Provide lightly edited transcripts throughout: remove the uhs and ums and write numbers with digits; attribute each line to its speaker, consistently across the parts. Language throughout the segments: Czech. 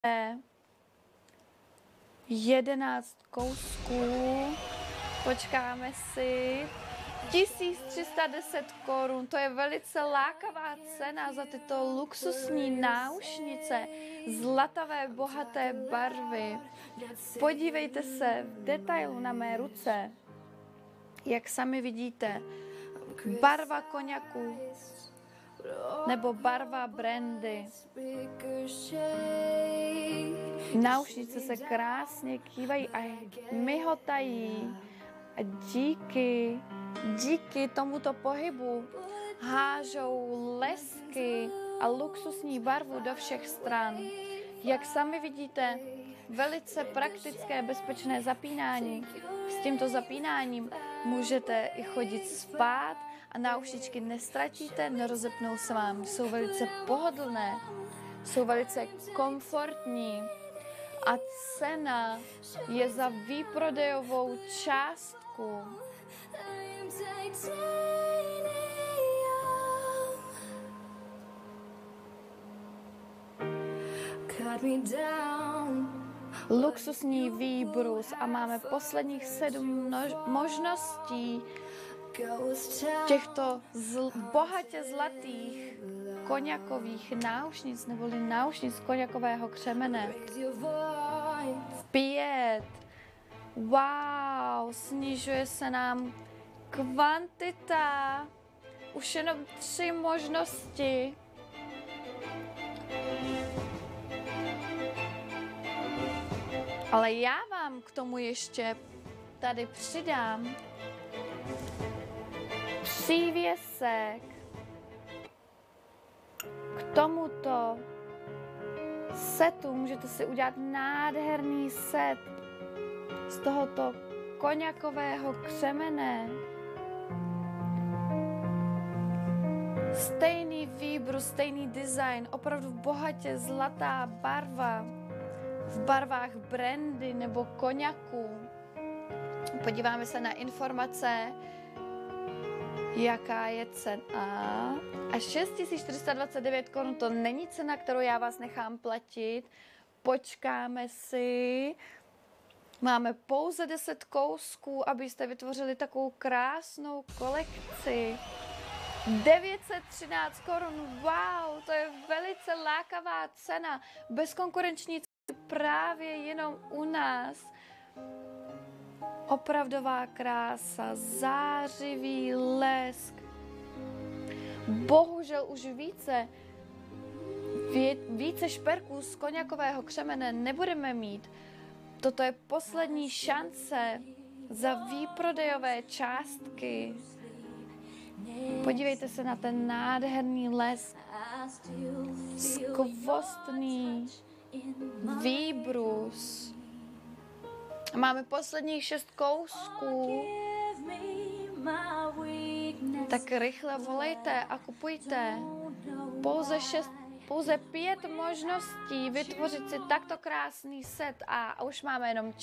Speaker 1: 11 kousků. Počkáme si. 1310 korun, to je velice lákavá cena za tyto luxusní náušnice, zlatavé, bohaté barvy. Podívejte se v detailu na mé ruce, jak sami vidíte, barva koňaku nebo barva brandy. Náušnice se krásně kývají a myhotají a díky tomuto pohybu hážou lesky a luxusní barvu do všech stran. Jak sami vidíte, velice praktické, bezpečné zapínání. S tímto zapínáním můžete i chodit spát a náušničky nestratíte, nerozepnou se vám. Jsou velice pohodlné, jsou velice komfortní a cena je za výprodejovou částku. Luxusní výbrus a máme posledních 7 možností těchto bohatě zlatých koňakových náušnic neboli náušnic koňakového křemene. 5. Wow, snižuje se nám kvantita. Už jenom 3 možnosti. Ale já vám k tomu ještě tady přidám přívěsek k tomuto setu. Můžete si udělat nádherný set z tohoto koňakového křemene. Stejný výbrus, stejný design, opravdu bohatě zlatá barva v barvách brandy nebo koňaku. Podíváme se na informace, jaká je cena. A 6429 korun to není cena, kterou já vás nechám platit. Počkáme si. Máme pouze 10 kousků, abyste vytvořili takovou krásnou kolekci. 913 korun, wow, to je velice lákavá cena. Bezkonkurenční cena právě jenom u nás. Opravdová krása, zářivý lesk. Bohužel už více šperků z koňakového křemene nebudeme mít. Toto je poslední šance za výprodejové částky. Podívejte se na ten nádherný lesk, skvostný výbrus. Máme posledních 6 kousků. Tak rychle volejte a kupujte. Pouze 5 možností vytvořit si takto krásný set a už máme jenom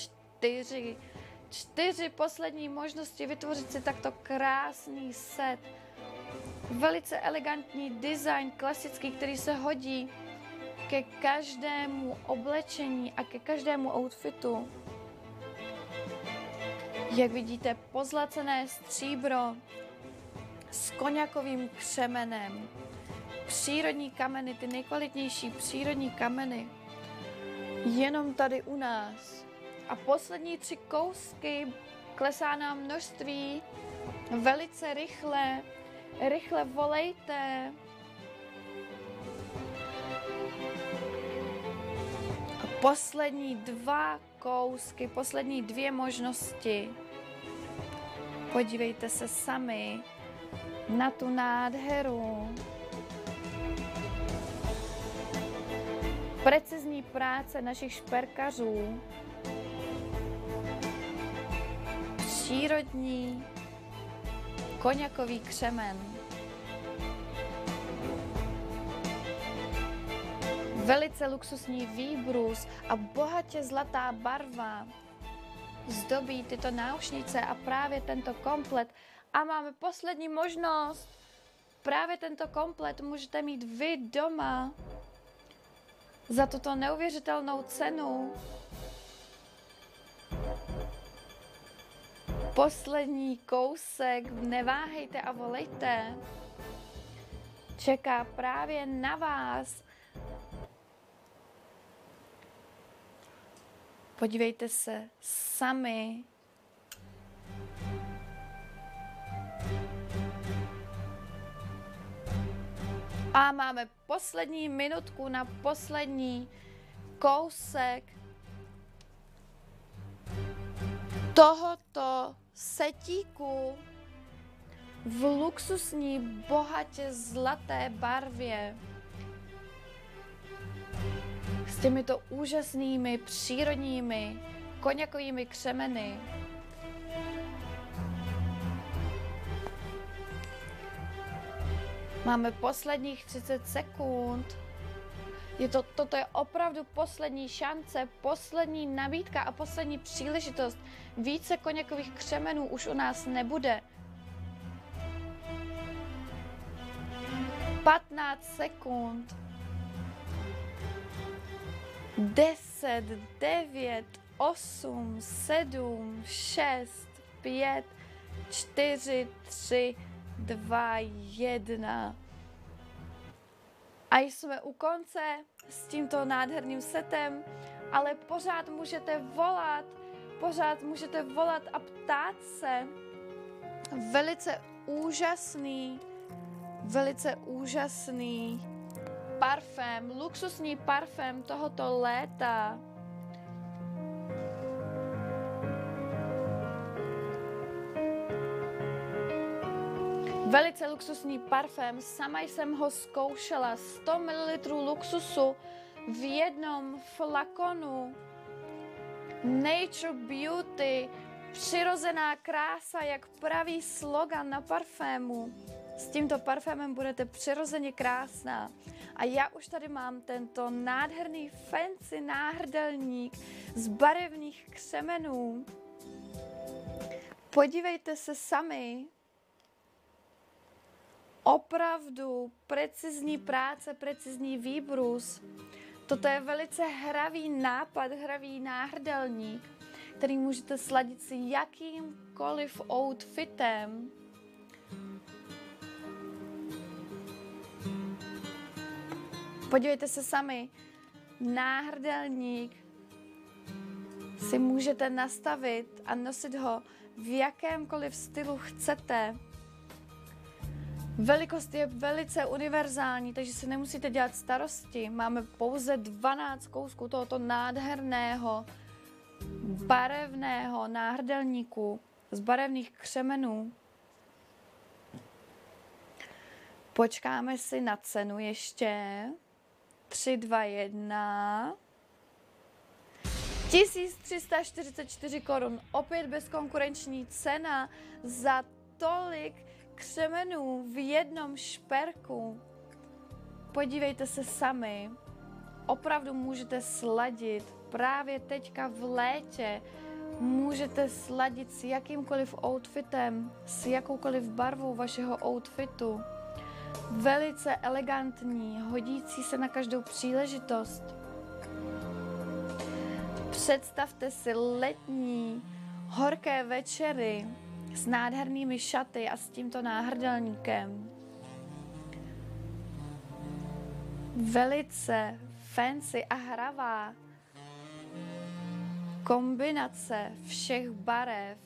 Speaker 1: 4 poslední možnosti vytvořit si takto krásný set. Velice elegantní design, klasický, který se hodí ke každému oblečení a ke každému outfitu. Jak vidíte, pozlacené stříbro s koňakovým křemenem. Přírodní kameny, ty nejkvalitnější přírodní kameny. Jenom tady u nás. A poslední 3 kousky, klesá nám množství. Velice rychle volejte. A poslední 2 kousky, poslední 2 možnosti. Podívejte se sami na tu nádheru. Precizní práce našich šperkařů. Přírodní koňakový křemen. Velice luxusní výbrus a bohatě zlatá barva zdobí tyto náušnice a právě tento komplet. A máme poslední možnost. Právě tento komplet můžete mít vy doma. za tuto neuvěřitelnou cenu. Poslední kousek, neváhejte a volejte. Čeká právě na vás. Podívejte se sami. A máme poslední minutku na poslední kousek tohoto setíku v luxusní, bohatě zlaté barvě. S těmito úžasnými, přírodními, koněkovými křemeny. Máme posledních 30 sekund. Toto je opravdu poslední šance, poslední nabídka a poslední příležitost. Více koněkových křemenů už u nás nebude. 15 sekund. 10, 9, 8, 7, 6, 5, 4, 3, 2, 1. A jsme u konce s tímto nádherným setem, ale pořád můžete volat a ptát se. Velice úžasný parfém, luxusní parfém tohoto léta. Velice luxusní parfém, sama jsem ho zkoušela, 100 ml luxusu v jednom flakonu. Nature Beauty, přirozená krása, jak praví slogan na parfému. S tímto parfémem budete přirozeně krásná. A já už tady mám tento nádherný fancy náhrdelník z barevných křemenů. Podívejte se sami. Opravdu precizní práce, precizní výbrus. Toto je velice hravý nápad, hravý náhrdelník, který můžete sladit si jakýmkoliv outfitem. Podívejte se sami, náhrdelník si můžete nastavit a nosit ho v jakémkoliv stylu chcete. Velikost je velice univerzální, takže si nemusíte dělat starosti. Máme pouze 12 kousků tohoto nádherného, barevného náhrdelníku z barevných křemenů. Počkáme si na cenu ještě. 3, 2, 1. 1344 korun. Opět bezkonkurenční cena za tolik křemenů v jednom šperku. Podívejte se sami. Opravdu můžete sladit právě teďka v létě. Můžete sladit s jakýmkoliv outfitem, s jakoukoliv barvou vašeho outfitu. Velice elegantní, hodící se na každou příležitost. Představte si letní, horké večery s nádhernými šaty a s tímto náhrdelníkem. Velice fancy a hravá kombinace všech barev.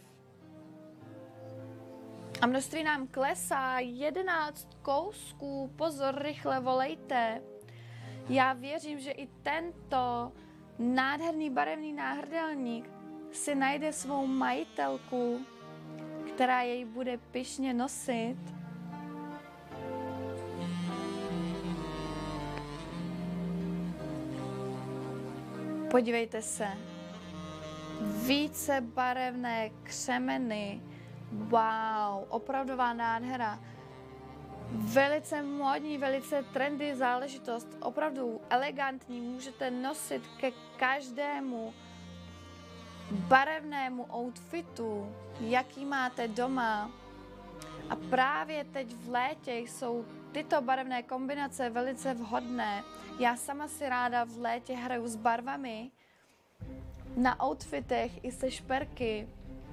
Speaker 1: A množství nám klesá, 11 kousků, pozor, rychle volejte. Já věřím, že i tento nádherný barevný náhrdelník si najde svou majitelku, která jej bude pyšně nosit. Podívejte se, více barevné křemeny. Wow, opravdová nádhera. Velice módní, velice trendy záležitost. Opravdu elegantní, můžete nosit ke každému barevnému outfitu, jaký máte doma. A právě teď v létě jsou tyto barevné kombinace velice vhodné. Já sama si ráda v létě hraju s barvami na outfitech i se šperky.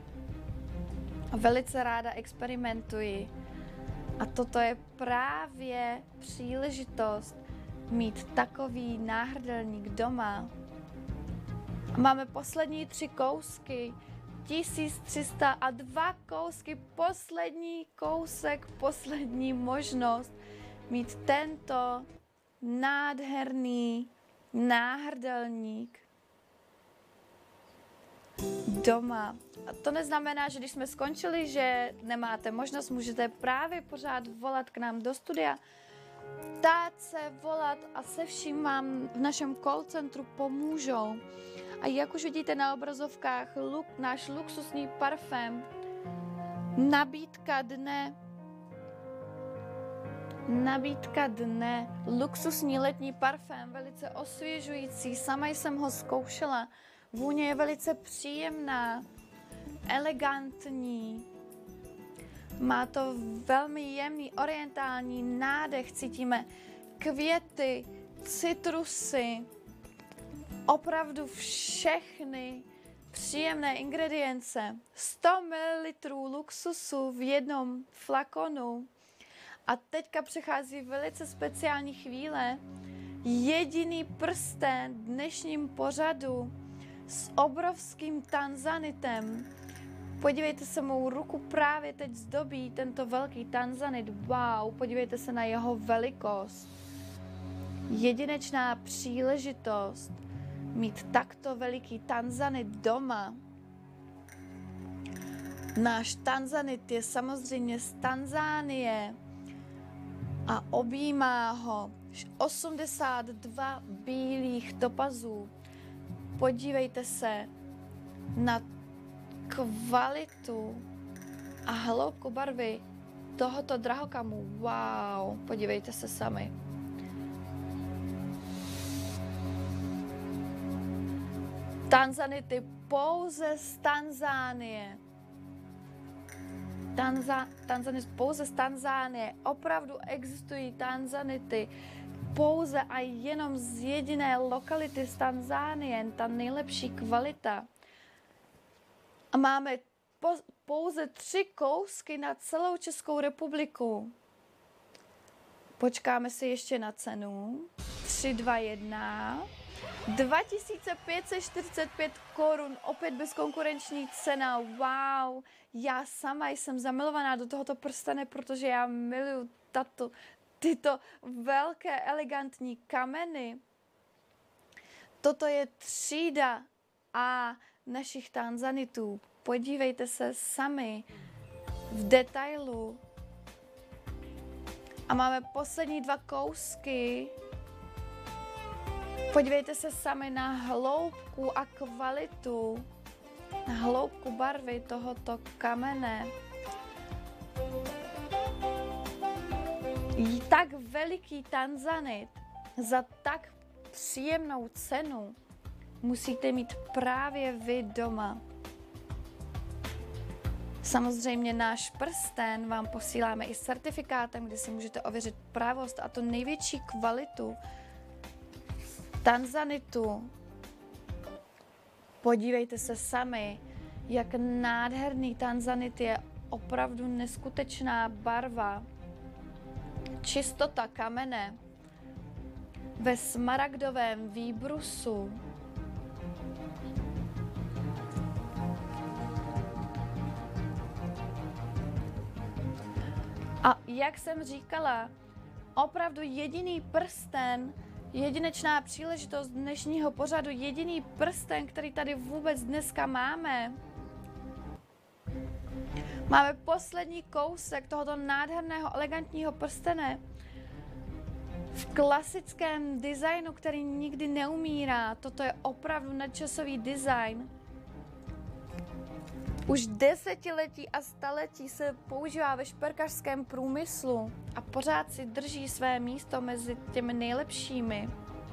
Speaker 1: Velice ráda experimentuji. A toto je právě příležitost mít takový náhrdelník doma. A máme poslední 3 kousky, 1300 a 2 kousky, poslední kousek, poslední možnost mít tento nádherný náhrdelník doma. A to neznamená, že když jsme skončili, že nemáte možnost, můžete právě pořád volat k nám do studia, ptát se, volat a se vším vám v našem call centru pomůžou. A jak už vidíte na obrazovkách, náš luxusní parfém, nabídka dne, luxusní letní parfém, velice osvěžující, sama jsem ho zkoušela, vůně je velice příjemná, elegantní, má to velmi jemný orientální nádech, cítíme květy, citrusy, opravdu všechny příjemné ingredience. 100 ml luxusu v jednom flakonu. A teďka přichází velice speciální chvíle. Jediný prsten v dnešním pořadu s obrovským tanzanitem. Podívejte se, mou ruku právě teď zdobí tento velký tanzanit. Wow, podívejte se na jeho velikost. Jedinečná příležitost mít takto veliký tanzanit doma. Náš tanzanit je samozřejmě z Tanzánie a objímá ho 82 bílých topazů. Podívejte se na kvalitu a hloubku barvy tohoto drahokamu. Wow, podívejte se sami. Tanzanity pouze z Tanzánie. Tanzanity pouze z Tanzánie. Opravdu existují tanzanity pouze a jenom z jediné lokality z Tanzánie. Ta nejlepší kvalita. A máme pouze 3 kousky na celou Českou republiku. Počkáme si ještě na cenu. 3, 2, 1. 2545 korun, opět bezkonkurenční cena, wow, já sama jsem zamilovaná do tohoto prstene, protože já miluju tyto velké elegantní kameny. Toto je třída A našich tanzanitů, podívejte se sami v detailu. A máme poslední 2 kousky. Podívejte se sami na hloubku a kvalitu, na hloubku barvy tohoto kamene. Tak veliký tanzanit za tak příjemnou cenu musíte mít právě vy doma. Samozřejmě náš prsten vám posíláme i s certifikátem, kde si můžete ověřit pravost a to největší kvalitu tanzanitu. Podívejte se sami, jak nádherný tanzanit je, opravdu neskutečná barva, čistota kamene ve smaragdovém výbrusu. A jak jsem říkala, opravdu jediný prsten, jedinečná příležitost dnešního pořadu, jediný prsten, který tady vůbec dneska máme. Máme poslední kousek tohoto nádherného, elegantního prstene v klasickém designu, který nikdy neumírá. Toto je opravdu nadčasový design. Už desetiletí a staletí se používá ve šperkařském průmyslu a pořád si drží své místo mezi těmi nejlepšími.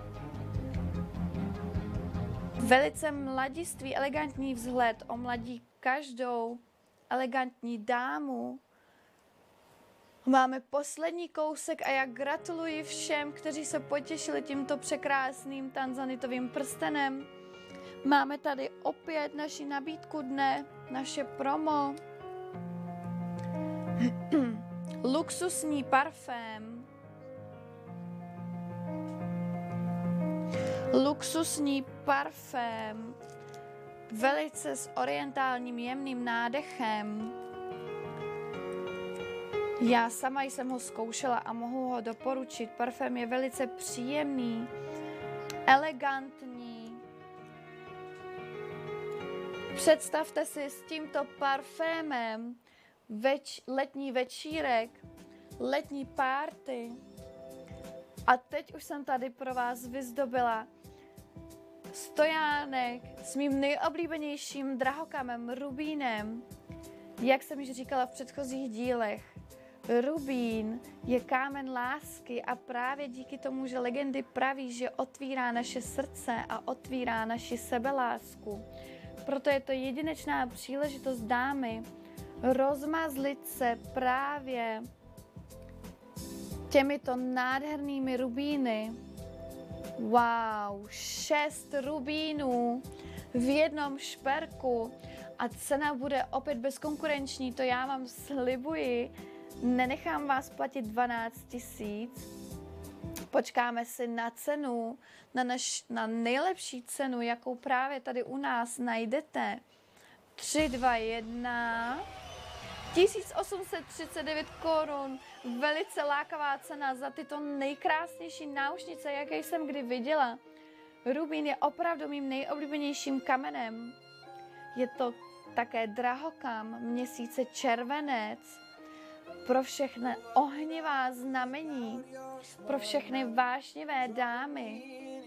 Speaker 1: Velice mladistvý, elegantní vzhled omladí každou elegantní dámu. Máme poslední kousek a já gratuluji všem, kteří se potěšili tímto překrásným tanzanitovým prstenem. Máme tady opět naši nabídku dne, naše promo. Luxusní parfém. Luxusní parfém. Velice s orientálním jemným nádechem. Já sama jsem ho zkoušela a mohu ho doporučit. Parfém je velice příjemný, elegantní. Představte si s tímto parfémem letní večírek, letní párty. A teď už jsem tady pro vás vyzdobila stojánek s mým nejoblíbenějším drahokamem, rubínem. Jak jsem již říkala v předchozích dílech, rubín je kámen lásky a právě díky tomu, že legendy praví, že otvírá naše srdce a otvírá naši sebelásku. Proto je to jedinečná příležitost, dámy, rozmazlit se právě těmito nádhernými rubíny. Wow, 6 rubínů v jednom šperku a cena bude opět bezkonkurenční, to já vám slibuji. Nenechám vás platit 12 000. Počkáme si na cenu, na nejlepší cenu, jakou právě tady u nás najdete. 3, 2, 1. 1839 korun. Velice lákavá cena za tyto nejkrásnější náušnice, jaké jsem kdy viděla. Rubín je opravdu mým nejoblíbenějším kamenem. Je to také drahokam měsíce červenec. Pro všechny ohnivá znamení, pro všechny vášnivé dámy.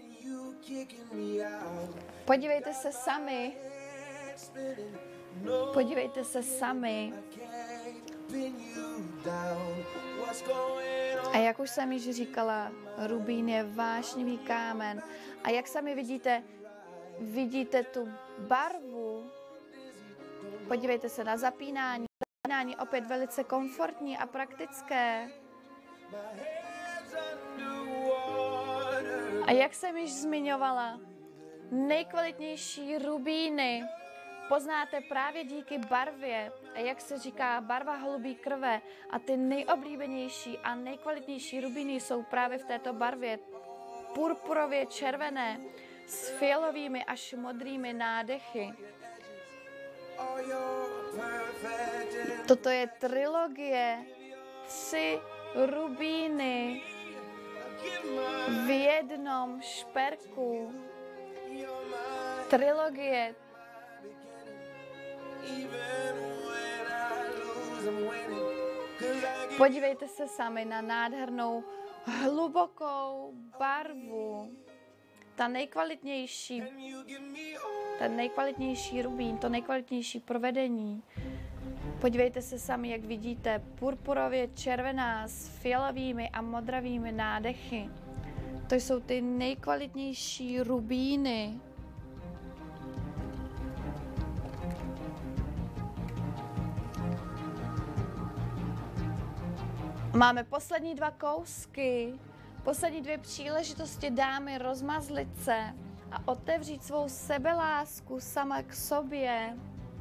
Speaker 1: Podívejte se sami. Podívejte se sami. A jak už jsem již říkala, rubín je vášnivý kámen. A jak sami vidíte tu barvu. Podívejte se na zapínání. Zapínání opět velice komfortní a praktické. A jak jsem již zmiňovala, nejkvalitnější rubíny poznáte právě díky barvě. A jak se říká, barva holubí krve. A ty nejoblíbenější a nejkvalitnější rubíny jsou právě v této barvě. Purpurově červené s fialovými až modrými nádechy. Toto je trilogie 3 rubíny v jednom šperku. Trilogie. Podívejte se sami na nádhernou hlubokou barvu. Ten nejkvalitnější rubín, to nejkvalitnější provedení. Podívejte se sami, jak vidíte, purpurově červená s fialovými a modravými nádechy. To jsou ty nejkvalitnější rubíny. Máme poslední 2 kousky, poslední 2 příležitosti, dámy, rozmazlit se a otevřít svou sebelásku sama k sobě.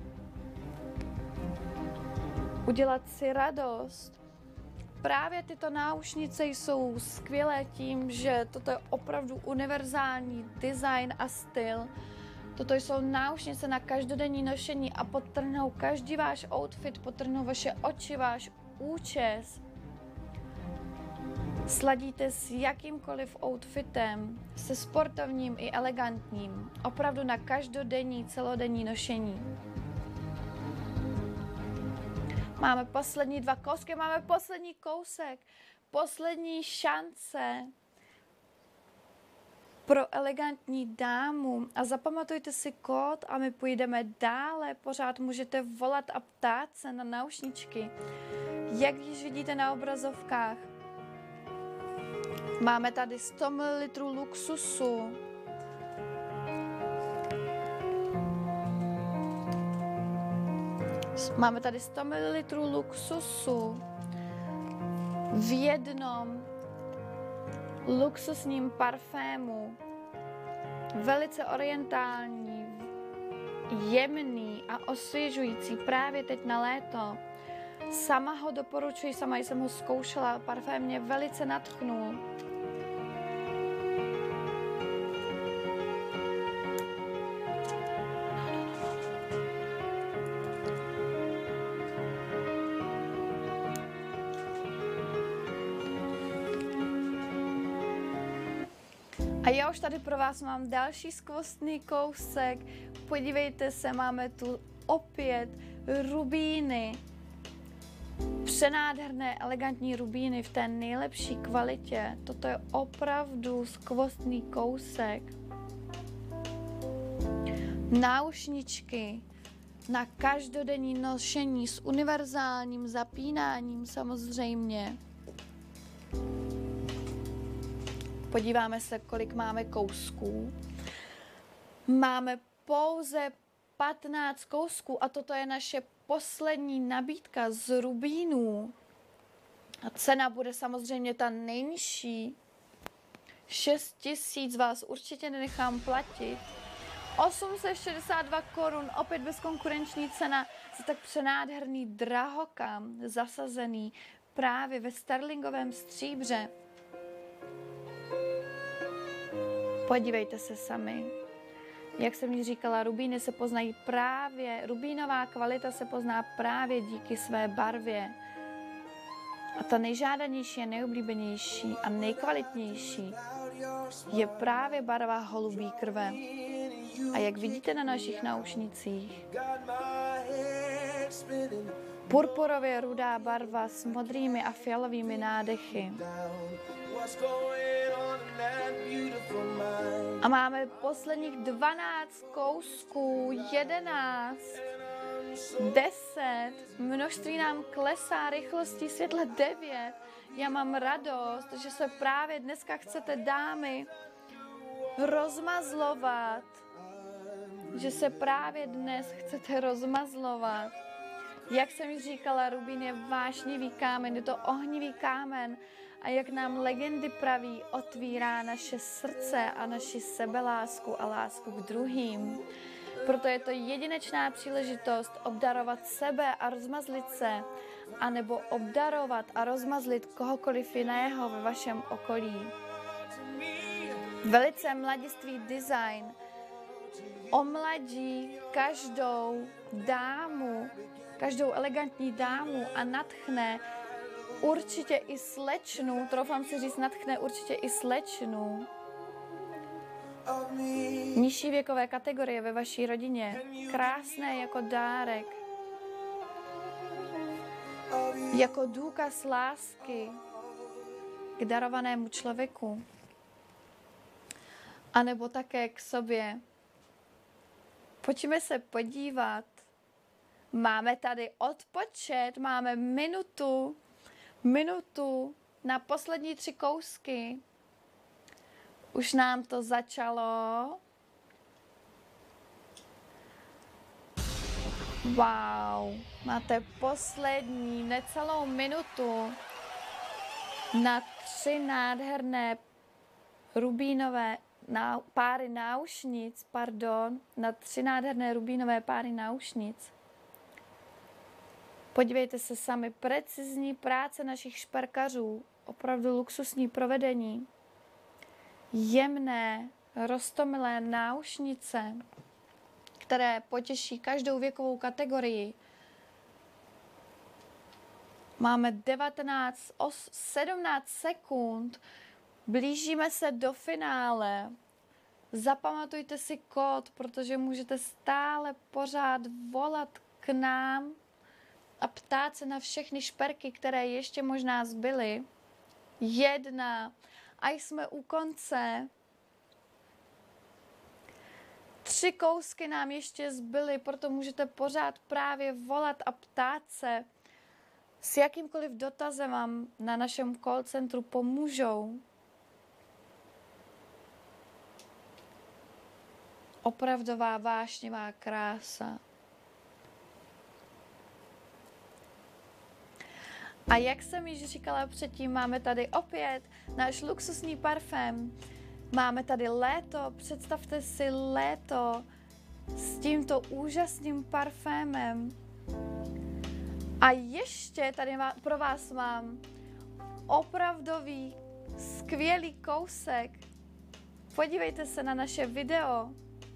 Speaker 1: Udělat si radost. Právě tyto náušnice jsou skvělé tím, že toto je opravdu univerzální design a styl. Toto jsou náušnice na každodenní nošení a podtrhnou každý váš outfit, podtrhnou vaše oči, váš účes. Sladíte s jakýmkoliv outfitem, se sportovním i elegantním, opravdu na každodenní, celodenní nošení. Máme poslední 2 kousky, máme poslední kousek, poslední šance pro elegantní dámu. A zapamatujte si kód a my půjdeme dále, pořád můžete volat a ptát se na náušničky. Jak již vidíte na obrazovkách, máme tady 100 ml luxusu. Máme tady 100 ml luxusu v jednom luxusním parfému, velice orientální, jemný a osvěžující právě teď na léto. Sama ho doporučuji, sama jsem ho zkoušela, parfém mě velice nadchnul. A já už tady pro vás mám další skvostný kousek. Podívejte se, máme tu opět rubíny. Přenádherné, elegantní rubíny v té nejlepší kvalitě. Toto je opravdu skvostný kousek. Náušničky na každodenní nošení s univerzálním zapínáním samozřejmě. Podíváme se, kolik máme kousků. Máme pouze 15 kousků a toto je naše poslední nabídka z rubínů. A cena bude samozřejmě ta nejnižší. 6 000 vás určitě nenechám platit. 862 korun, opět bezkonkurenční cena za tak přenádherný drahokam, zasazený právě ve sterlingovém stříbře. Podívejte se sami. Jak jsem ji říkala, rubíny se poznají právě, rubínová kvalita se pozná právě díky své barvě. A ta nejžádanější a nejoblíbenější a nejkvalitnější je právě barva holubí krve. A jak vidíte na našich náušnicích, purpurově rudá barva s modrými a fialovými nádechy. A máme posledních 12 kousků, 11, 10, množství nám klesá, rychlostí světle 9. Já mám radost, že se právě dneska chcete, dámy, rozmazlovat, že se právě dnes chcete rozmazlovat. Jak jsem již říkala, rubín je vášnivý kámen, je to ohnivý kámen a jak nám legendy praví, otvírá naše srdce a naši sebelásku a lásku k druhým. Proto je to jedinečná příležitost obdarovat sebe a rozmazlit se, anebo obdarovat a rozmazlit kohokoliv jiného ve vašem okolí. Velice mladistvý design omladí každou dámu, každou elegantní dámu a nadchne určitě i slečnu, troufám si říct, nadchne určitě i slečnu. Nižší věkové kategorie ve vaší rodině, krásné jako dárek, jako důkaz lásky k darovanému člověku, anebo také k sobě. Pojďme se podívat. Máme tady odpočet, máme minutu na poslední 3 kousky. Už nám to začalo. Wow, máte poslední necelou minutu na 3 nádherné rubínové páry náušnic, na 3 nádherné rubínové páry náušnic. Podívejte se sami, precizní práce našich šperkařů, opravdu luxusní provedení, jemné, roztomilé náušnice, které potěší každou věkovou kategorii. Máme 17 sekund, blížíme se do finále. Zapamatujte si kód, protože můžete stále pořád volat k nám a ptát se na všechny šperky, které ještě možná zbyly. 1. A jsme u konce. 3 kousky nám ještě zbyly, proto můžete pořád právě volat a ptát se. S jakýmkoliv dotazem vám na našem call centru pomůžou. Opravdová vášnivá krása. A jak jsem již říkala předtím, máme tady opět náš luxusní parfém. Máme tady léto, představte si léto s tímto úžasným parfémem. A ještě tady pro vás mám opravdový skvělý kousek. Podívejte se na naše video.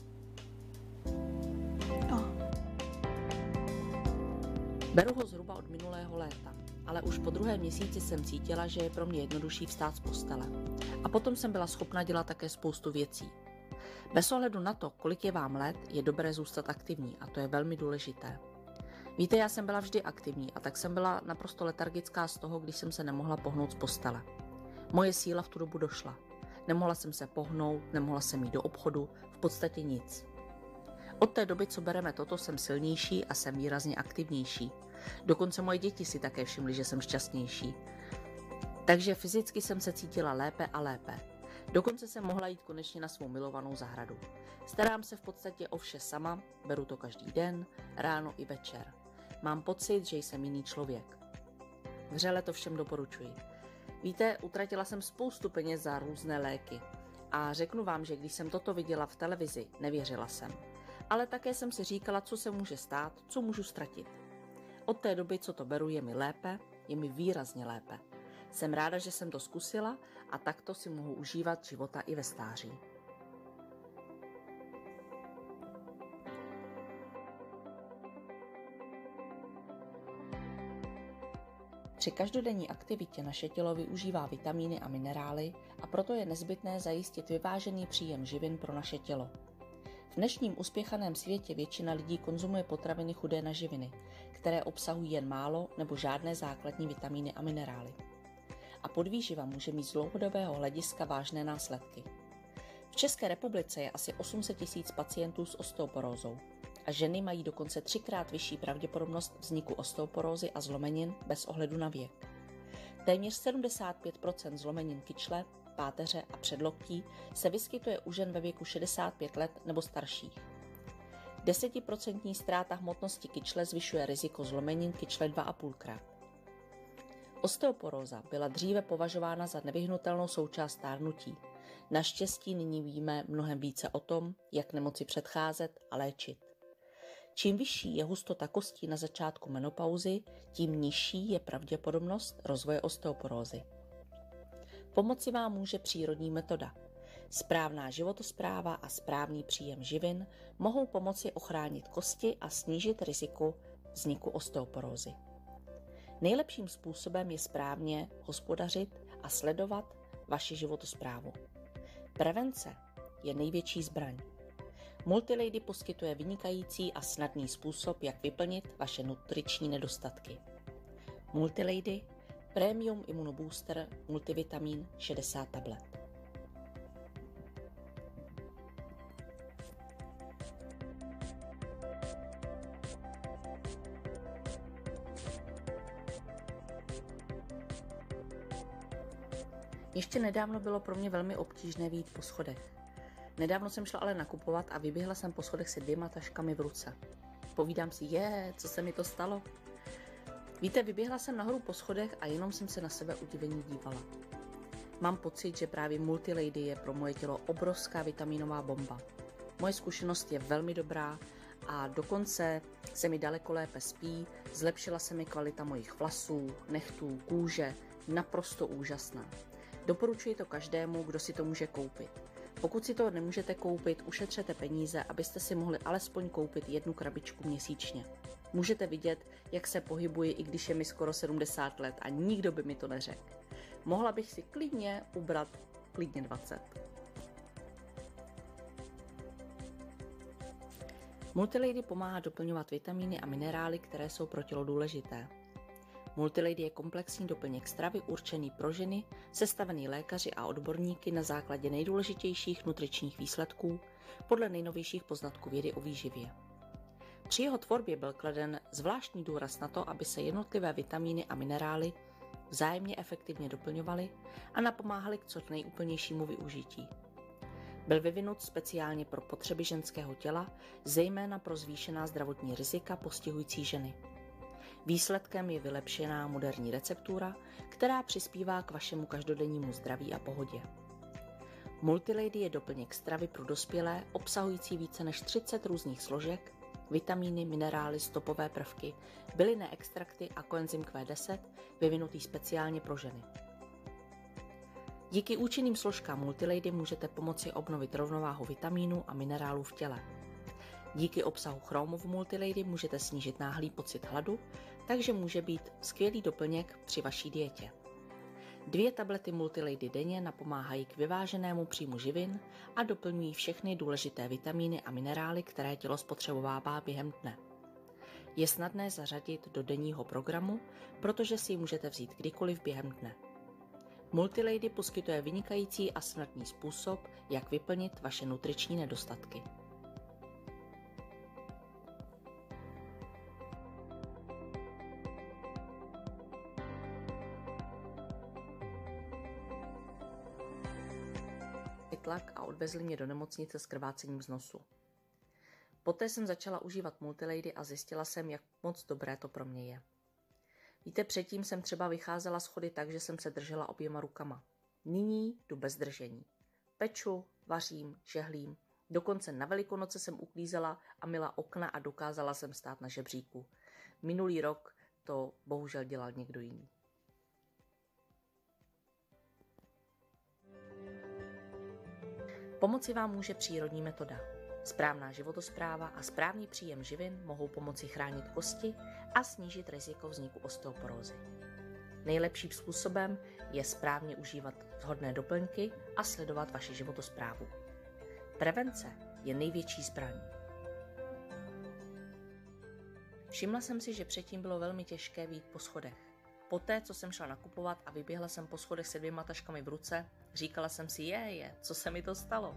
Speaker 2: Beru ho zhruba od minulého léta, ale už po 2. měsíci jsem cítila, že je pro mě jednodušší vstát z postele. A potom jsem byla schopna dělat také spoustu věcí. Bez ohledu na to, kolik je vám let, je dobré zůstat aktivní a to je velmi důležité. Víte, já jsem byla vždy aktivní a tak jsem byla naprosto letargická z toho, když jsem se nemohla pohnout z postele. Moje síla v tu dobu došla. Nemohla jsem se pohnout, nemohla jsem jít do obchodu, v podstatě nic. Od té doby, co bereme toto, jsem silnější a jsem výrazně aktivnější. Dokonce moje děti si také všimly, že jsem šťastnější. Takže fyzicky jsem se cítila lépe a lépe. Dokonce jsem mohla jít konečně na svou milovanou zahradu. Starám se v podstatě o vše sama, beru to každý den, ráno i večer. Mám pocit, že jsem jiný člověk. Vřele to všem doporučuji. Víte, utratila jsem spoustu peněz za různé léky. A řeknu vám, že když jsem toto viděla v televizi, nevěřila jsem. Ale také jsem si říkala, co se může stát, co můžu ztratit. Od té doby, co to beru, je mi lépe, je mi výrazně lépe. Jsem ráda, že jsem to zkusila a takto si mohu užívat života i ve stáří. Při každodenní aktivitě naše tělo využívá vitamíny a minerály a proto je nezbytné zajistit vyvážený příjem živin pro naše tělo. V dnešním uspěchaném světě většina lidí konzumuje potraviny chudé na živiny, které obsahují jen málo nebo žádné základní vitamíny a minerály. A podvýživa může mít z dlouhodobého hlediska vážné následky. V České republice je asi 800 000 pacientů s osteoporózou a ženy mají dokonce 3krát vyšší pravděpodobnost vzniku osteoporózy a zlomenin bez ohledu na věk. Téměř 75% zlomenin kyčle, páteře a předloktí se vyskytuje u žen ve věku 65 let nebo starších. 10% ztráta hmotnosti kyčle zvyšuje riziko zlomenin kyčle 2,5krát. Osteoporóza byla dříve považována za nevyhnutelnou součást stárnutí. Naštěstí nyní víme mnohem více o tom, jak nemoci předcházet a léčit. Čím vyšší je hustota kostí na začátku menopauzy, tím nižší je pravděpodobnost rozvoje osteoporózy. Pomoci vám může přírodní metoda. Správná životospráva a správný příjem živin mohou pomoci ochránit kosti a snížit riziko vzniku osteoporózy. Nejlepším způsobem je správně hospodařit a sledovat vaši životosprávu. Prevence je největší zbraň. Multilady poskytuje vynikající a snadný způsob, jak vyplnit vaše nutriční nedostatky. Multilady Premium Immunobooster Multivitamin 60 tablet. Ještě nedávno bylo pro mě velmi obtížné vyjít po schodech. Nedávno jsem šla ale nakupovat a vyběhla jsem po schodech se 2 taškami v ruce. Povídám si, co se mi to stalo? Víte, vyběhla jsem nahoru po schodech a jenom jsem se na sebe udiveně dívala. Mám pocit, že právě Multilady je pro moje tělo obrovská vitaminová bomba. Moje zkušenost je velmi dobrá a dokonce se mi daleko lépe spí, zlepšila se mi kvalita mojich vlasů, nechtů, kůže, naprosto úžasná. Doporučuji to každému, kdo si to může koupit. Pokud si to nemůžete koupit, ušetřete peníze, abyste si mohli alespoň koupit 1 krabičku měsíčně. Můžete vidět, jak se pohybuji, i když je mi skoro 70 let a nikdo by mi to neřekl. Mohla bych si klidně ubrat 20. Multilady pomáhá doplňovat vitamíny a minerály, které jsou pro tělo důležité. Multilady je komplexní doplněk stravy určený pro ženy, sestavený lékaři a odborníky na základě nejdůležitějších nutričních výsledků podle nejnovějších poznatků vědy o výživě. Při jeho tvorbě byl kladen zvláštní důraz na to, aby se jednotlivé vitamíny a minerály vzájemně efektivně doplňovaly a napomáhaly k co nejúplnějšímu využití. Byl vyvinut speciálně pro potřeby ženského těla, zejména pro zvýšená zdravotní rizika postihující ženy. Výsledkem je vylepšená moderní receptura, která přispívá k vašemu každodennímu zdraví a pohodě. Multilady je doplněk stravy pro dospělé, obsahující více než 30 různých složek, vitamíny, minerály, stopové prvky, bylinné extrakty a koenzym Q10, vyvinutý speciálně pro ženy. Díky účinným složkám Multilady můžete pomoci obnovit rovnováhu vitamínů a minerálů v těle. Díky obsahu chromu v Multilady můžete snížit náhlý pocit hladu, takže může být skvělý doplněk při vaší dietě. 2 tablety Multilady denně napomáhají k vyváženému příjmu živin a doplňují všechny důležité vitamíny a minerály, které tělo spotřebovává během dne. Je snadné zařadit do denního programu, protože si ji můžete vzít kdykoliv během dne. Multilady poskytuje vynikající a snadný způsob, jak vyplnit vaše nutriční nedostatky. Tlak a odvezli mě do nemocnice s krvácením z nosu. Poté jsem začala užívat Multilady a zjistila jsem, jak moc dobré to pro mě je. Víte, předtím jsem třeba vycházela schody tak, že jsem se držela oběma rukama. Nyní jdu bez držení. Peču, vařím, žehlím. Dokonce na Velikonoce jsem uklízela a myla okna a dokázala jsem stát na žebříku. Minulý rok to bohužel dělal někdo jiný. Pomoci vám může přírodní metoda. Správná životospráva a správný příjem živin mohou pomoci chránit kosti a snížit riziko vzniku osteoporózy. Nejlepším způsobem je správně užívat vhodné doplňky a sledovat vaši životosprávu. Prevence je největší zbraň. Všimla jsem si, že předtím bylo velmi těžké vyjít po schodech. Poté, co jsem šla nakupovat a vyběhla jsem po schodech se 2 taškami v ruce, říkala jsem si, co se mi to stalo?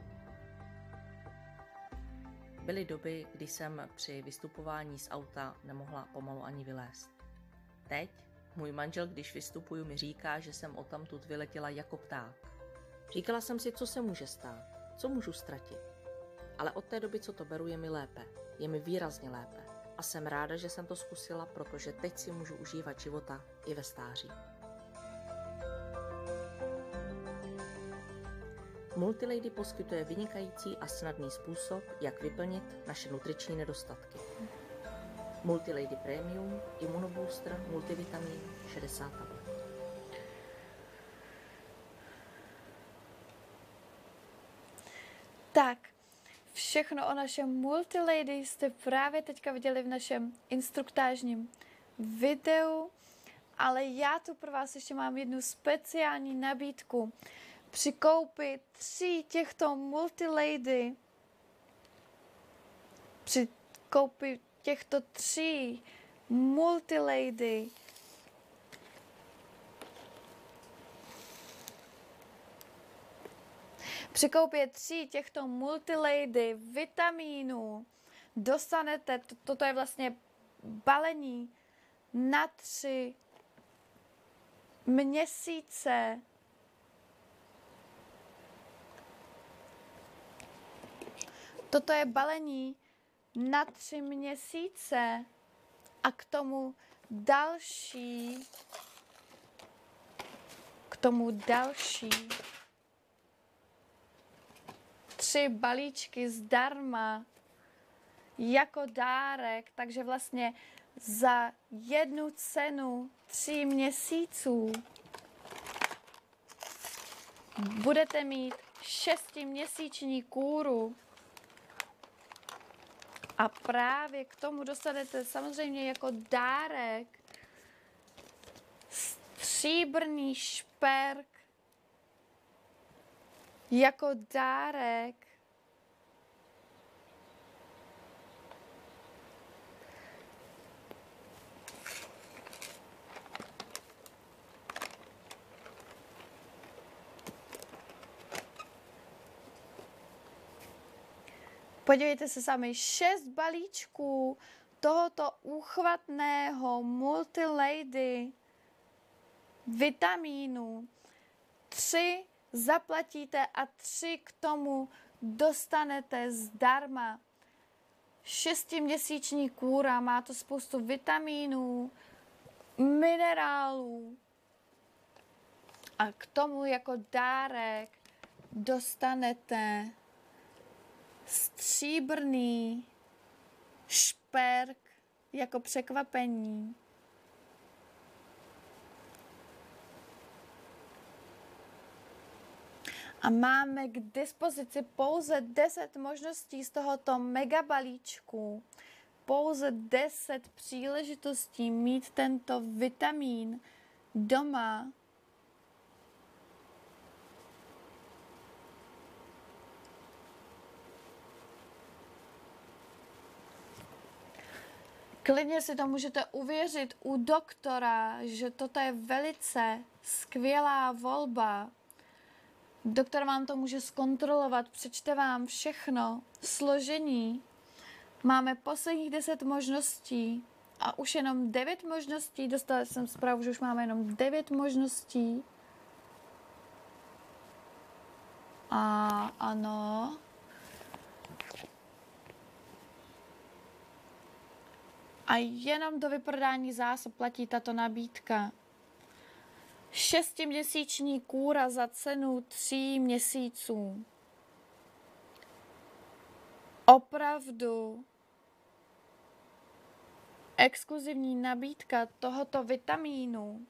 Speaker 2: Byly doby, kdy jsem při vystupování z auta nemohla pomalu ani vylézt. Teď můj manžel, když vystupuju, mi říká, že jsem odtamtud vyletěla jako pták. Říkala jsem si, co se může stát, co můžu ztratit. Ale od té doby, co to beru, je mi lépe. Je mi výrazně lépe. A jsem ráda, že jsem to zkusila, protože teď si můžu užívat života i ve stáří. Multilady poskytuje vynikající a snadný způsob, jak vyplnit naše nutriční nedostatky. Multilady Premium, Immunobooster, multivitamin, 60 tablet.
Speaker 1: Tak, všechno o našem Multilady jste právě teďka viděli v našem instruktážním videu, ale já tu pro vás ještě mám jednu speciální nabídku. Při koupi 3 těchto Multilady, při koupi těchto 3 Multilady při koupě 3 těchto Multilady vitamínů dostanete, toto je vlastně balení na 3 měsíce. Toto je balení na 3 měsíce a k tomu další 3 balíčky zdarma jako dárek, takže vlastně za jednu cenu 3 měsíců budete mít 6měsíční kúru. A právě k tomu dostanete samozřejmě jako dárek stříbrný šperk jako dárek. Podívejte se sami, 6 balíčků tohoto úchvatného Multilady vitamínu. 3 zaplatíte a 3 k tomu dostanete zdarma. 6měsíční kúra, má to spoustu vitamínů, minerálů. A k tomu jako dárek dostanete stříbrný šperk jako překvapení. A máme k dispozici pouze 10 možností z tohoto mega balíčku. Pouze 10 příležitostí mít tento vitamin doma. Klidně si to můžete uvěřit u doktora, že toto je velice skvělá volba. Doktor vám to může zkontrolovat, přečte vám všechno, složení. Máme posledních 10 možností a už jenom 9 možností. Dostala jsem zprávu, že už máme jenom 9 možností. A ano. A jenom do vyprodání zásob platí tato nabídka. 6měsíční kůra za cenu 3 měsíců. Opravdu exkluzivní nabídka tohoto vitamínu.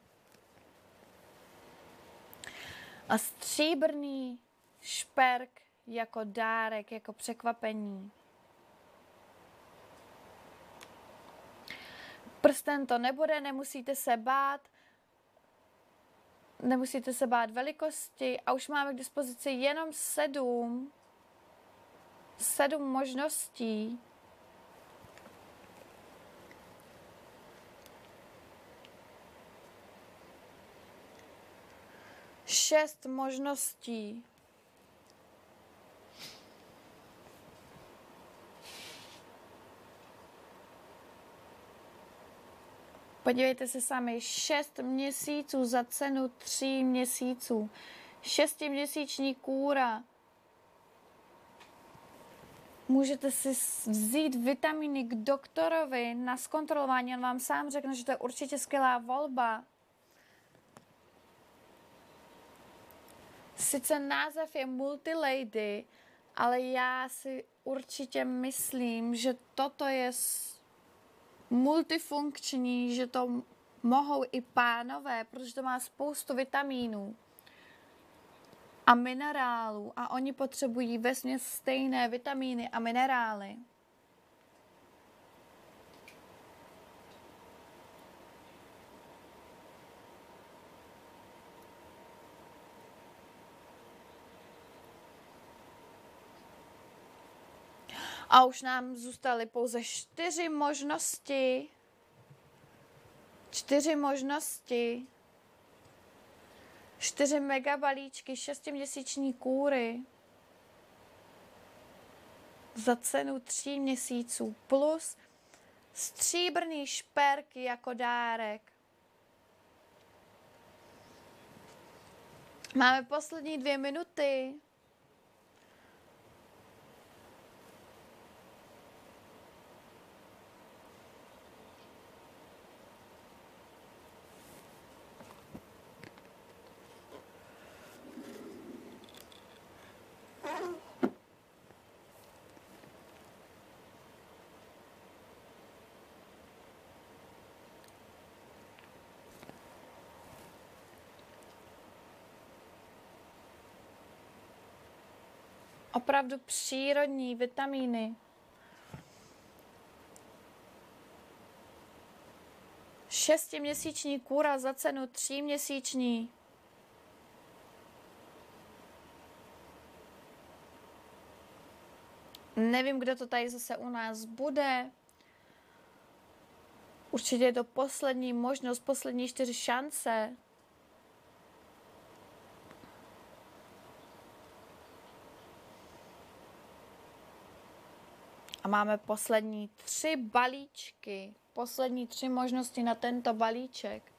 Speaker 1: A stříbrný šperk jako dárek, jako překvapení. Prsten to nebude, nemusíte se bát. Nemusíte se bát velikosti a už máme k dispozici jenom 7 možností. Šest možností. Podívejte se sami, 6 měsíců za cenu 3 měsíců. 6měsíční kůra. Můžete si vzít vitamíny k doktorovi na zkontrolování. On vám sám řekne, že to je určitě skvělá volba. Sice název je Multilady, ale já si určitě myslím, že toto je multifunkční, že to mohou i pánové, protože to má spoustu vitamínů a minerálů a oni potřebují vesměs stejné vitamíny a minerály. A už nám zůstaly pouze 4 možnosti. 4 možnosti. 4 megabalíčky 6měsíční kůry za cenu 3 měsíců plus stříbrný šperk jako dárek. Máme poslední 2 minuty. Opravdu přírodní vitamíny. 6měsíční kůra za cenu 3 měsíční. Nevím, kdo to tady zase u nás bude. Určitě je to poslední možnost, poslední 4 šance. A máme poslední 3 balíčky. Poslední 3 možnosti na tento balíček.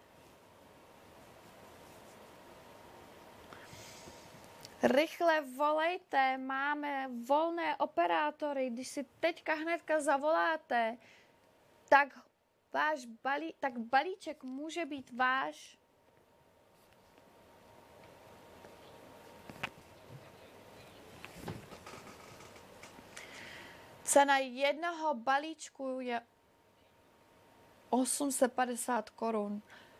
Speaker 1: Rychle volejte, máme volné operátory. Když si teďka hnedka zavoláte, tak váš balíček může být váš. Cena jednoho balíčku je 850 korun.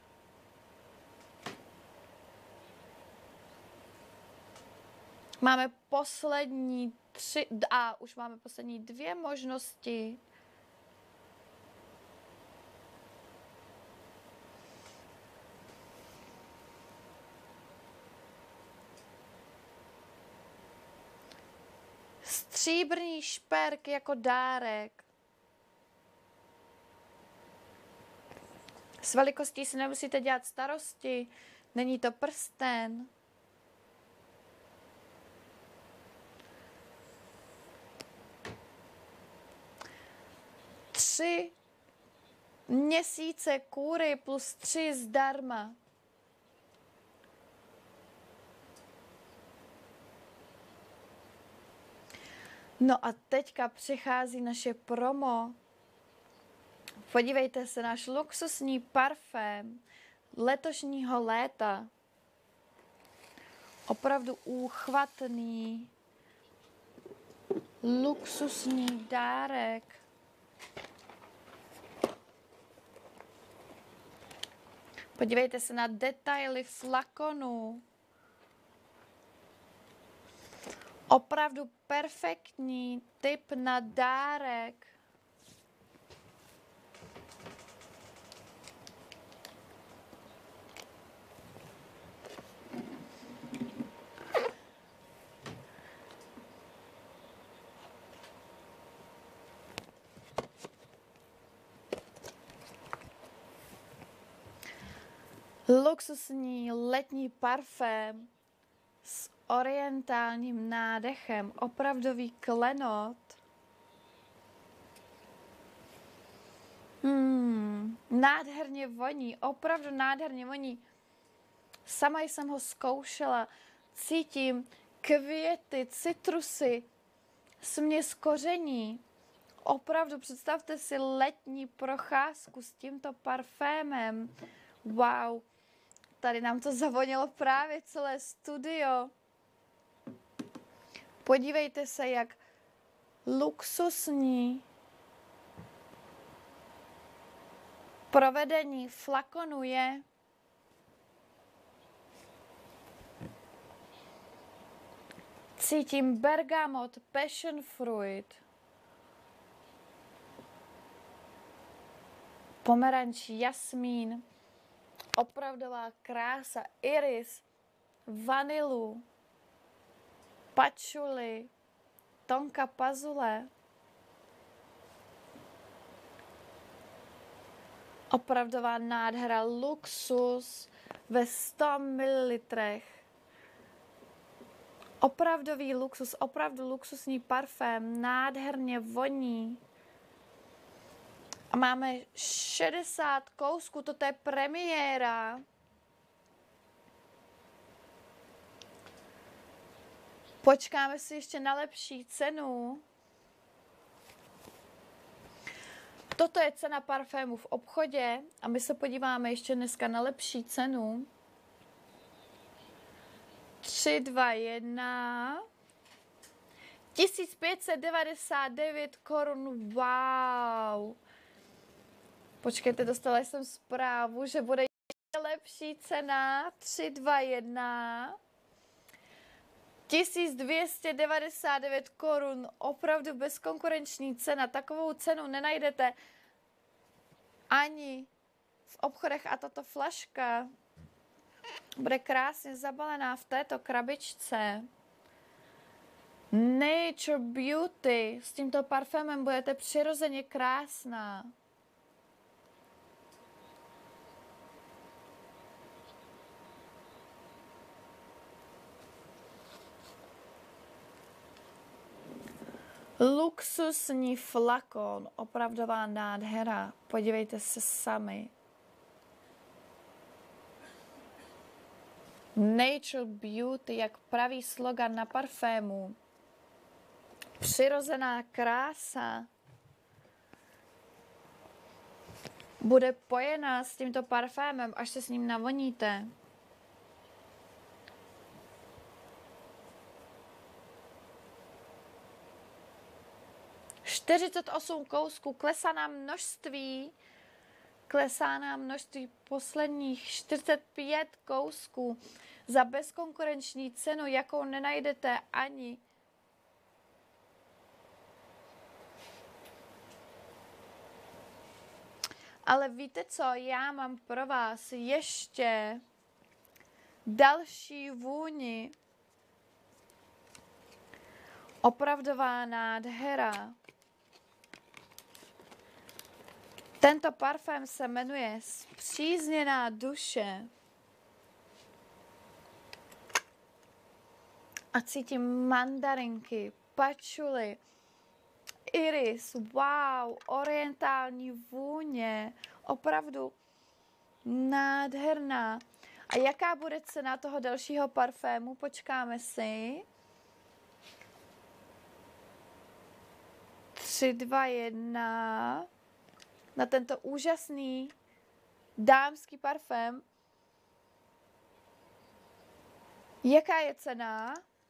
Speaker 1: Máme poslední už máme poslední 2 možnosti. Stříbrný šperk jako dárek. S velikostí si nemusíte dělat starosti, není to prsten. Tři měsíce kůry plus 3 zdarma. No a teďka přichází naše promo. Podívejte se, náš luxusní parfém letošního léta. Opravdu úchvatný, luxusní dárek. Podívejte se na detaily flakonu. Opravdu perfektní tip na dárek. Luxusní letní parfém s orientálním nádechem, opravdový klenot. Nádherně voní, opravdu nádherně voní. Sama jsem ho zkoušela, cítím květy, citrusy, směs koření. Opravdu představte si letní procházku s tímto parfémem. Wow, tady nám to zavonilo právě celé studio. Podívejte se, jak luxusní provedení flakonu je. Cítím bergamot, passion fruit, pomeranč, jasmín, opravdová krása, iris, vanilu, pačuli, tonka pazule. Opravdová nádhera, luxus ve 100 ml. Opravdový luxus, opravdu luxusní parfém, nádherně voní. A máme 60 kousků, toto je premiéra. Počkáme si ještě na lepší cenu. Toto je cena parfému v obchodě a my se podíváme ještě dneska na lepší cenu. 3, 2, 1. 1599 korun, wow. Počkejte, dostala jsem zprávu, že bude ještě lepší cena. 3, 2, 1. 1299 korun, opravdu bezkonkurenční cena. Takovou cenu nenajdete ani v obchodech a tato flaška bude krásně zabalená v této krabičce. Nature Beauty. S tímto parfémem budete přirozeně krásná. Luxusní flakon, opravdová nádhera. Podívejte se sami. Nature Beauty, jak praví slogan na parfému. Přirozená krása. bude pojená s tímto parfémem, až se s ním navoníte. ...48 kousků, klesá nám množství posledních 45 kousků za bezkonkurenční cenu, jakou nenajdete ani ale víte co, já mám pro vás ještě další vůni. Opravdová nádhera. Tento parfém se jmenuje Spřízněná duše. A cítím mandarinky, pačuly, iris, wow, orientální vůně, opravdu nádherná. A jaká bude cena toho dalšího parfému? Počkáme si. 3, 2, 1. Na tento úžasný dámský parfém. Jaká je cena?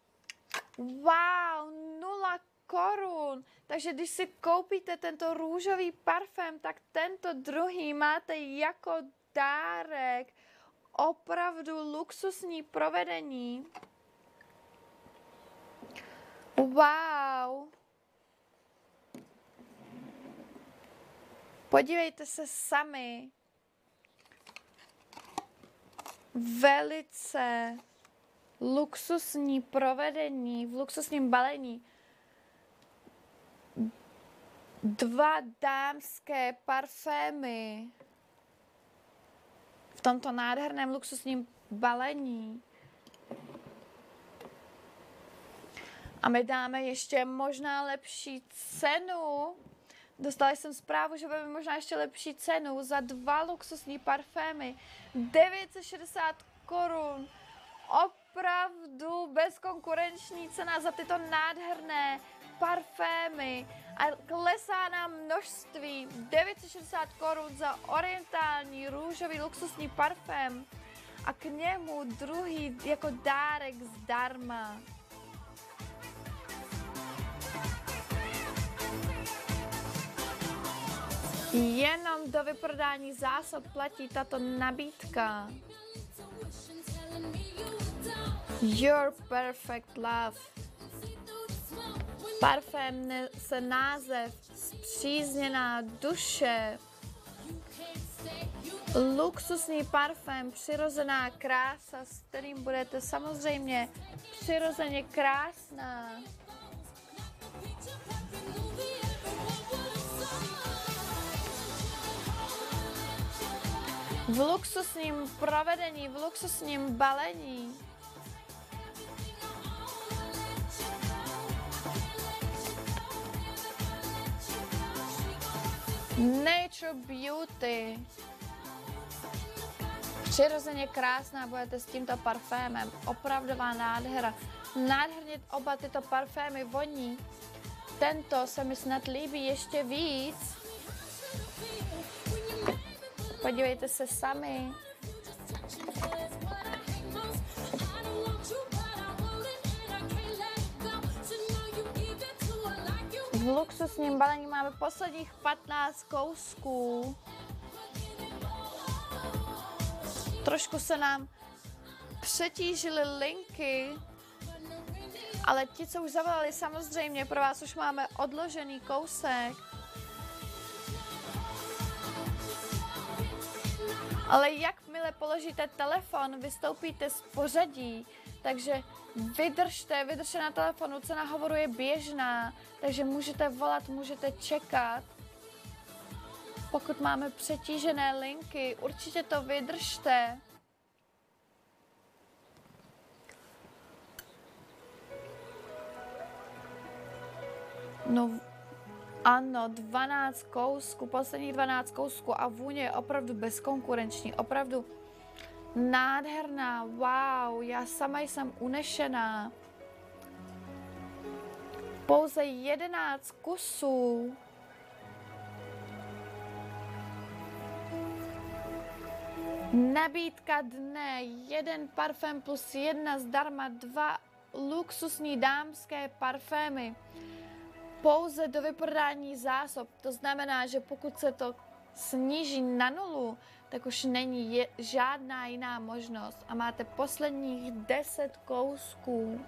Speaker 1: Wow, 0 korun. Takže když si koupíte tento růžový parfém, tak tento druhý máte jako dárek. Opravdu luxusní provedení. Wow. Podívejte se sami. Velice luxusní provedení, v luxusním balení. 2 dámské parfémy v tomto nádherném luxusním balení. A my dáme ještě možná lepší cenu. Dostala jsem zprávu, že budeme možná ještě lepší cenu za 2 luxusní parfémy. 960 korun. Opravdu bezkonkurenční cena za tyto nádherné parfémy. A klesá nám množství. 960 korun za orientální růžový luxusní parfém. A k němu druhý jako dárek zdarma. Jenom do vyprodání zásob platí tato nabídka. Your Perfect Love. Parfém nese název Spřízněná duše. Luxusní parfém, přirozená krása, s kterým budete samozřejmě přirozeně krásná. V luxusním provedení, v luxusním balení. Nature Beauty. Přirozeně krásná budete s tímto parfémem. Opravdová nádhera. Nádherně oba tyto parfémy voní. Tento se mi snad líbí ještě víc. Podívejte se sami. V luxusním balení máme posledních 15 kousků. Trošku se nám přetížily linky, ale ti, co už zavolali, samozřejmě pro vás už máme odložený kousek. Ale jakmile položíte telefon, vystoupíte z pořadí, takže vydržte na telefonu, cena hovoru je běžná, takže můžete volat, můžete čekat. Pokud máme přetížené linky, určitě to vydržte. No, ano, 12 kousků, posledních 12 kousků a vůně je opravdu bezkonkurenční, opravdu nádherná, wow, já sama jsem unešená. Pouze 11 kusů. Nabídka dne, 1 parfém plus 1 zdarma, 2 luxusní dámské parfémy. Pouze do vyprodání zásob. To znamená, že pokud se to sníží na 0, tak už není žádná jiná možnost. A máte posledních 10 kousků.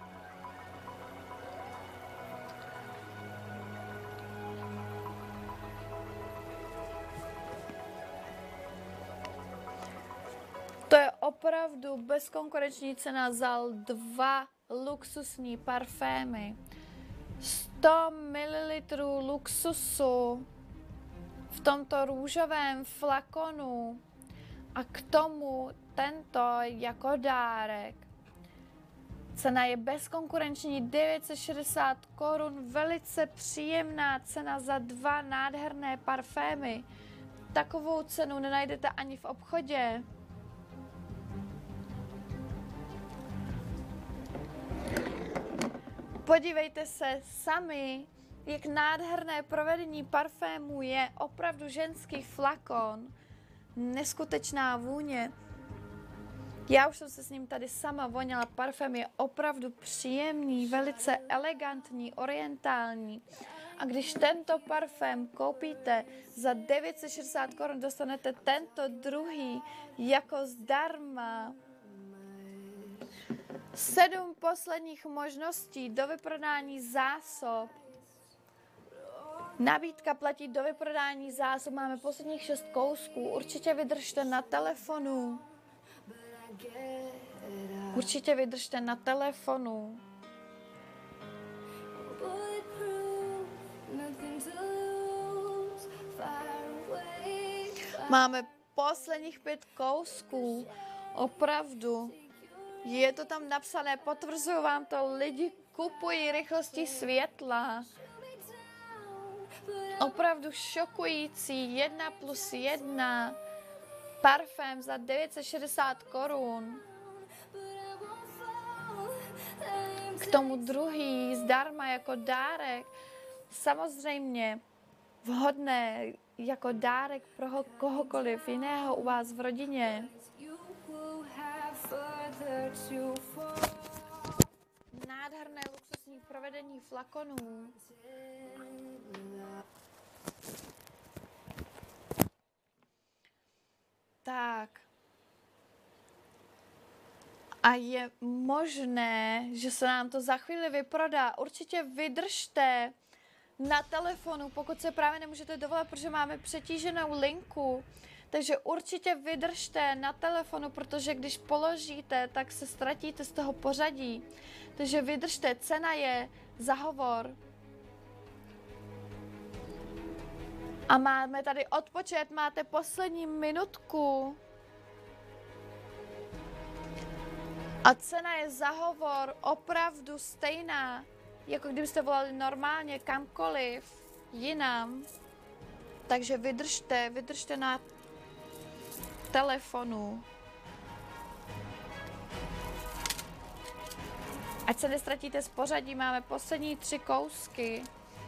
Speaker 1: To je opravdu bezkonkurenční cena za 2 luxusní parfémy. 100 ml luxusu v tomto růžovém flakonu a k tomu tento jako dárek. Cena je bezkonkurenční, 960 korun, velice příjemná cena za 2 nádherné parfémy. Takovou cenu nenajdete ani v obchodě. Podívejte se sami, jak nádherné provedení parfému je, opravdu ženský flakon, neskutečná vůně. Já už jsem se s ním tady sama voněla, parfém je opravdu příjemný, velice elegantní, orientální. A když tento parfém koupíte za 960 korun, dostanete tento druhý jako zdarma. 7 posledních možností do vyprodání zásob. Nabídka platí do vyprodání zásob. Máme posledních 6 kousků. Určitě vydržte na telefonu. Určitě vydržte na telefonu. Máme posledních 5 kousků. Opravdu. Je to tam napsané, potvrzuju vám to, lidi kupují rychlostí světla. Opravdu šokující, 1 plus 1 parfém za 960 korun. K tomu druhý zdarma jako dárek. Samozřejmě vhodné jako dárek pro kohokoliv jiného u vás v rodině. Nádherné luxusní provedení flakonů. Tak. A je možné, že se nám to za chvíli vyprodá. Určitě vydržte na telefonu, pokud se právě nemůžete dovolat, protože máme přetíženou linku. Takže určitě vydržte na telefonu, protože když položíte, tak se ztratíte z toho pořadí. Takže vydržte, cena je za hovor. A máme tady odpočet, máte poslední minutku. A cena je za hovor opravdu stejná, jako kdybyste volali normálně kamkoliv jinam. Takže vydržte na telefonu. Ať se nestratíte z pořadí, máme poslední 3 kousky.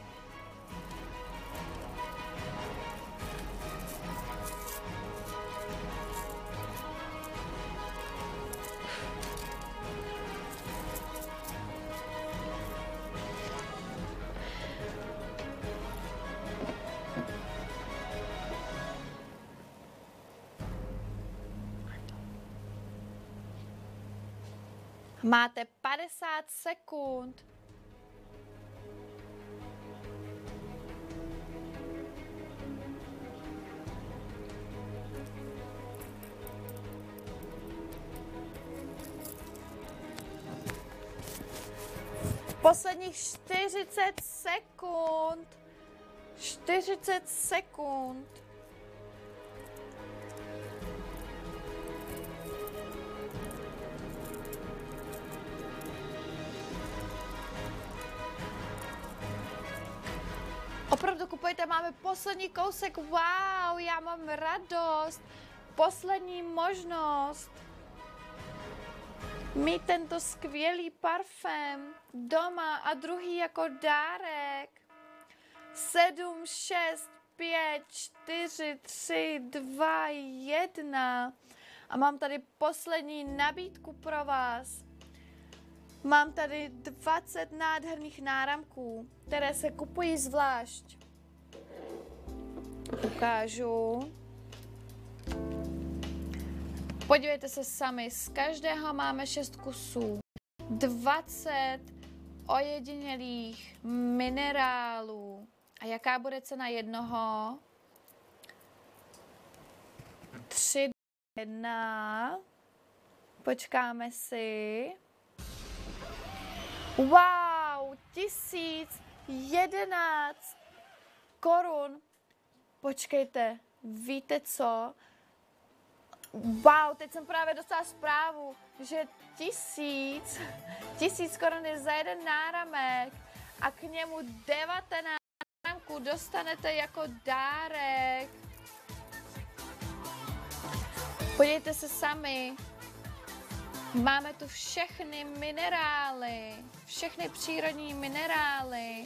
Speaker 1: Máte 50 sekund. Posledních 40 sekund. 40 sekund. Opravdu kupujte, máme poslední kousek, wow, já mám radost, poslední možnost mít tento skvělý parfém doma a druhý jako dárek. 7, 6, 5, 4, 3, 2, 1. A mám tady poslední nabídku pro vás. Mám tady 20 nádherných náramků, které se kupují zvlášť. Ukážu. Podívejte se sami, z každého máme 6 kusů. 20 ojedinělých minerálů. A jaká bude cena jednoho? 3, 1. Počkáme si. Wow, 1011 korun. Počkejte, víte co? Wow, teď jsem právě dostala zprávu, že 1000 korun je za jeden náramek a k němu 19 náramků dostanete jako dárek. Podívejte se sami. Máme tu všechny minerály, všechny přírodní minerály.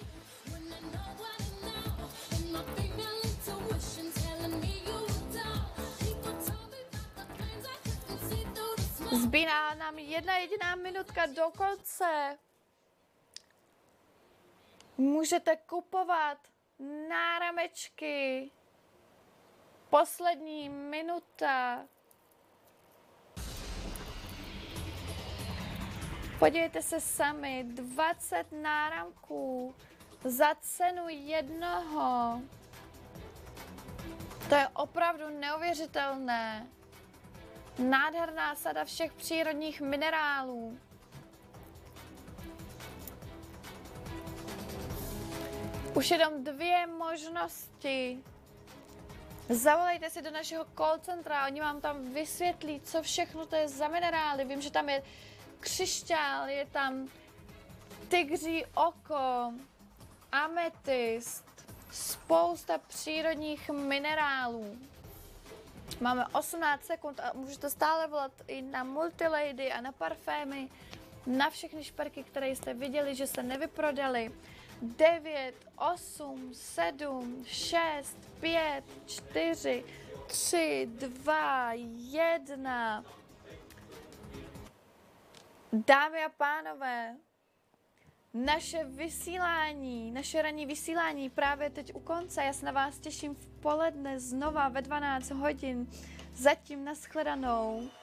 Speaker 1: Zbývá nám jedna jediná minutka do konce. Můžete kupovat náramečky. Poslední minuta. Podívejte se sami, 20 náramků za cenu jednoho. To je opravdu neuvěřitelné. Nádherná sada všech přírodních minerálů. Už jenom 2 možnosti. Zavolejte si do našeho call centra, oni vám tam vysvětlí, co všechno to je za minerály. Vím, že tam je křišťál, je tam tygří oko, ametist, spousta přírodních minerálů. Máme 18 sekund a můžete stále volat i na multilady a na parfémy, na všechny šperky, které jste viděli, že se nevyprodaly. 9, 8, 7, 6, 5, 4, 3, 2, 1. Dámy a pánové, naše vysílání, naše ranní vysílání právě teď u konce. Já se na vás těším v poledne znova ve 12 hodin. Zatím nashledanou.